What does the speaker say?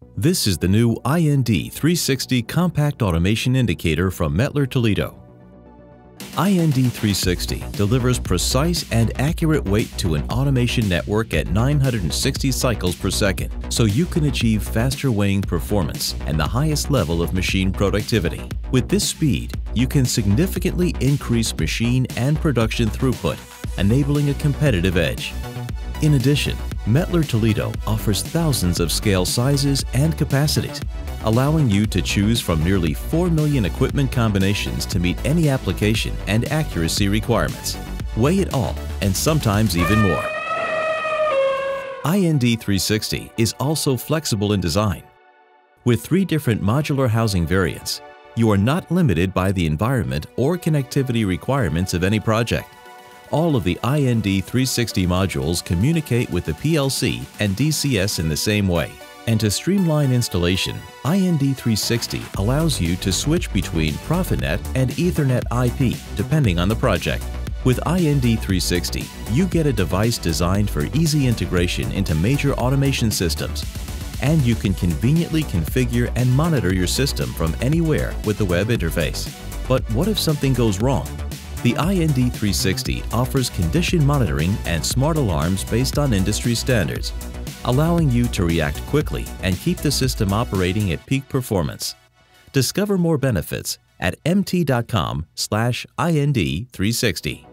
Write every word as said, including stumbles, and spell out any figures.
This is the new I N D three sixty Compact Automation Indicator from METTLER Toledo. I N D three sixty delivers precise and accurate weight to an automation network at nine hundred sixty cycles per second, so you can achieve faster weighing performance and the highest level of machine productivity. With this speed, you can significantly increase machine and production throughput, enabling a competitive edge. In addition, METTLER Toledo offers thousands of scale sizes and capacities, allowing you to choose from nearly four million equipment combinations to meet any application and accuracy requirements. Weigh it all, and sometimes even more. I N D three sixty is also flexible in design. With three different modular housing variants, you are not limited by the environment or connectivity requirements of any project. All of the I N D three sixty modules communicate with the P L C and D C S in the same way. And to streamline installation, I N D three sixty allows you to switch between Profinet and Ethernet I P depending on the project. With I N D three sixty, you get a device designed for easy integration into major automation systems. And you can conveniently configure and monitor your system from anywhere with the web interface. But what if something goes wrong? The I N D three sixty offers condition monitoring and smart alarms based on industry standards, allowing you to react quickly and keep the system operating at peak performance. Discover more benefits at M T dot com slash I N D three sixty.